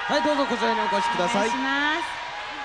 はい、どうぞこちらにお越しください。 お願いします。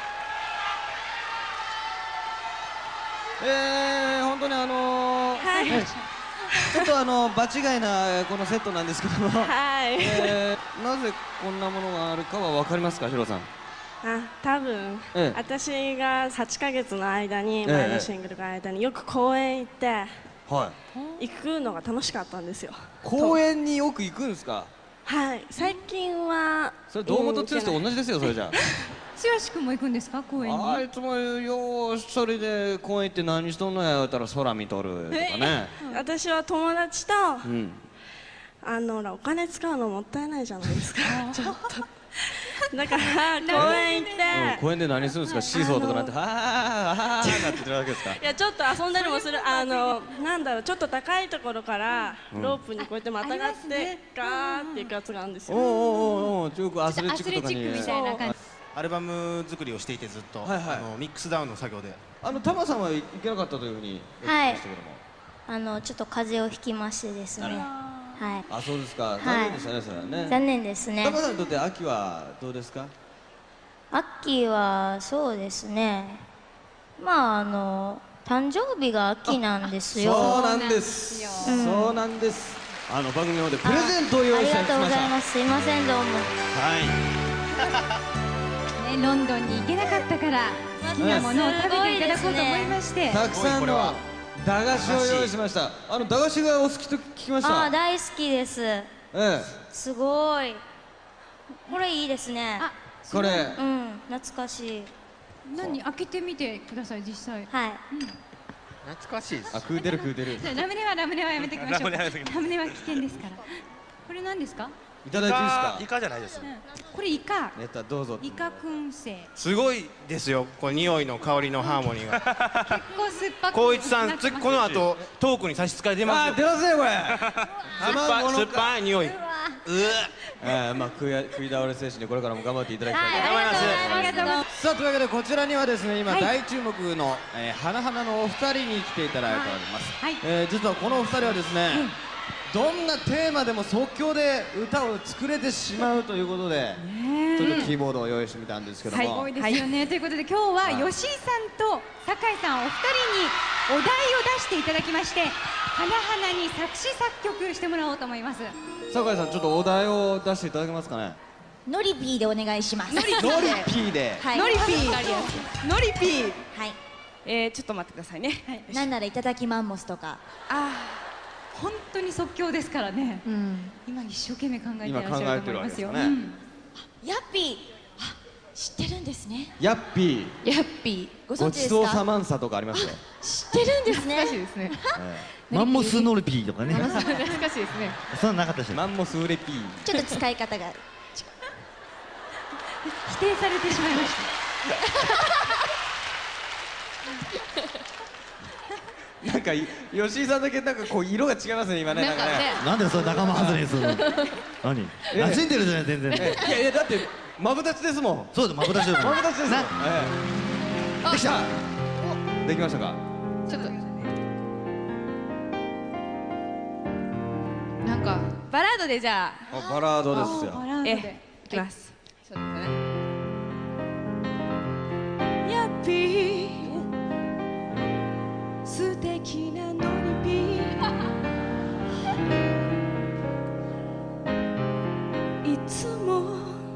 本当にはい。 ちょっと場違いなこのセットなんですけども、 はい。 なぜこんなものがあるかは分かりますか、ヒロさん。 多分、私が8ヶ月の間に、前のシングルの間によく公園行って、行くのが楽しかったんですよ。 公園によく行くんですか？ はい。最近はそれ堂本剛と同じですよ、それじゃあ。 剛君も行くんですか、公園に？ あいつもよう一人で公園行って何しとんのや言うたら空見とるとかね。 私は友達と、お金使うのもったいないじゃないですか。ちょっと。だから公園行って、 公園で何するんですか？シーソーとかなってはあなってるわけですか？ いや、ちょっと遊んだりもする。なんだろう、ちょっと高いところからロープにこうやってまたがってガーっていくやつがあるんですよ。 よくアスレチックとかにみたいな感じ。 アルバム作りをしていてずっとミックスダウンの作業で。 タマさんは行けなかったというふうに言ってましたけども。 ちょっと風邪をひきましてですね。はい。 あ、そうですか。残念でしたね、それはね。 残念ですね。 タマさんにとって秋はどうですか？ 秋はそうですね。まあ誕生日が秋なんですよ。 そうなんです。そうなんです。番組の方でプレゼントを用意してきました。 ありがとうございます。すいません、どうも。 ね、ロンドンに行けなかったから好きなものを食べていただこうと思いまして、 たくさんの駄菓子を用意しました。駄菓子がお好きと聞きました。 大好きです。すごい。これいいですね。 これ懐かしい。 何、開けてみてください、実際。 はい。 懐かしいです。 食うてる食うてる。 ラムネはやめてきましょう。ラムネは危険ですから。これ何ですか？ いただいていいですか？ イカじゃないです。 これイカ。 どうぞ。 イカ燻製。 すごいですよ。これ匂いの香りのハーモニーが。 結構酸っぱく。 光一さん、この後トークに差し支え出ますよ。 出ますねこれ。 酸っぱい匂い。 食い倒れ精神でこれからも頑張っていただきたいと思います。 ありがとうございます。 さあ、というわけでこちらにはですね、今大注目の花々のお二人に来ていただいております。実はこのお二人はですね、どんなテーマでも即興で歌を作れてしまうということで、ちょっとキーボードを用意してみたんですけども。 すごいですよね。ということで今日は吉井さんと酒井さんお二人にお題を出していただきまして、花々に作詞作曲してもらおうと思います。 酒井さん、ちょっとお題を出していただけますかね。 ノリピーでお願いします。 ノリピーで。 ノリピー。 はい。 ちょっと待ってくださいね。 なんならいただきマンモスとか。 本当に即興ですからね。今一生懸命考えていらっしゃると思いますよ。 ヤッピー、知ってるんですね。 ヤッピー。 ヤッピー、ご存知ですか？ ごちそうさまんさとかありますよ。 知ってるんですね。 懐かしいですね。 マンモスノルピーとかね。 懐かしいですね。 そんななかったし。 マンモスウレピー。 ちょっと使い方が否定されてしまいました。 なんか吉井さんだけなんかこう色が違いますね、今ね。 なんでそれ仲間外れにするの？何？馴染んでるじゃない、全然。 いやだってマブダチですもん。 そうだ、マブダチです。 マブダチです。できた。できましたか？ ちょっとなんかバラードで、じゃあ。 バラードですよ。 いきます。そうですね。ヤッピー、素敵なノリピー、いつも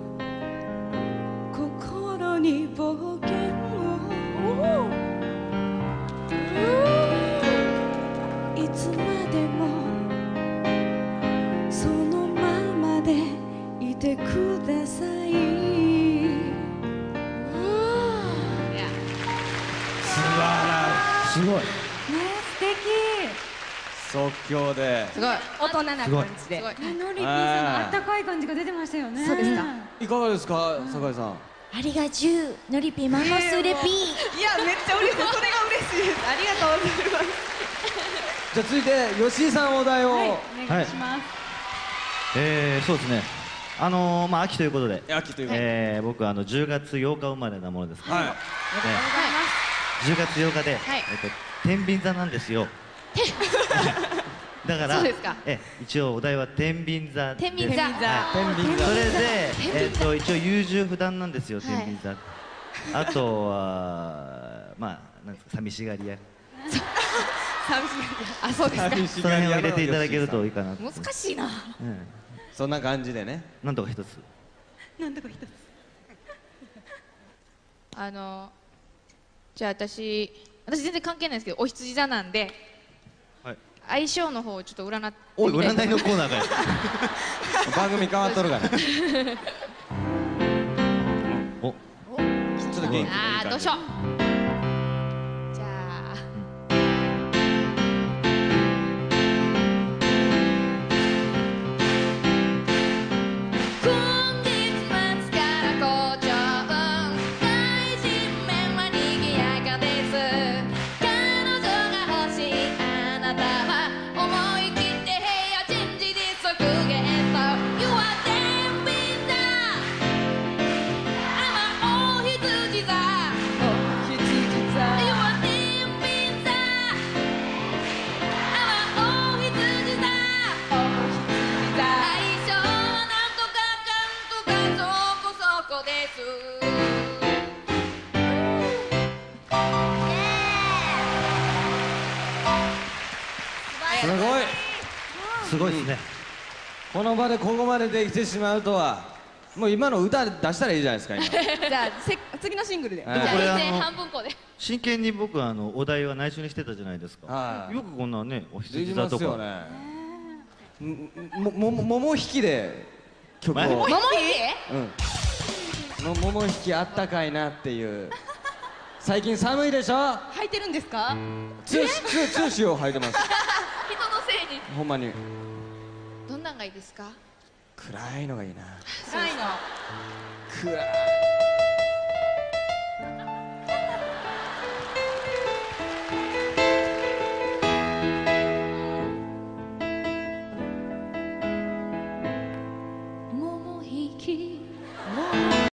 心に冒険を、いつまでもそのままでいてください。 すごい。 素敵。 即興で。 すごい大人な感じで。 ノリピーさんのあったかい感じが出てましたよね。 そうですか。 いかがですか、酒井さん。 ありがじゅう、ノリピーマンモスウレピー。 いや、めっちゃ嬉しい。それが嬉しいです。ありがとうございます。 じゃあ続いて吉井さん、お題を。 お願いします。 そうですね。秋ということで。 秋ということで。 僕10月8日生まれなものですから。 ありがとうございます。 10月8日で天秤座なんですよ。 だから一応お題は天秤座です。 天秤座。 それで一応優柔不断なんですよ、天秤座。あとはまあなんですか、寂しがり屋。 あ、そうですか。 その辺を入れていただけるといいかな。 難しいな。 そんな感じでね。 なんとか一つ。 なんとか一つ。 じゃあ私全然関係ないですけど、お羊座なんで相性の方をちょっと占ってみたいとおい、 思います。 占いのコーナーかよ。 番組変わっとるから。お、ちょっと元気のいい感じ。 どうしよう。じゃあ今月末から好調、大臣面は賑やかです。彼女が欲しいあなたは思い切ってヘアチェンジで即ゲット。You are 天秤座、あのお羊座、You are 天秤座、あのお羊座、相性はなんとかかんとかそこそこです。 すごい。 すごいですね。 この場でここまでできてしまうとは。もう今の歌出したらいいじゃないですか今。 じゃあ次のシングルで。 でもこれ半分こで真剣に僕はお題は内緒にしてたじゃないですか。よくこんなね、お羊座とか。 桃引きで曲を。 桃引うん。桃引きあったかいなっていう。最近寒いでしょ。 履いてるんですか？ 通紙を履いてます。 人のせいに。 ほんまに。 どんなんがいいですか？ 暗いのがいいな。 暗いの。 暗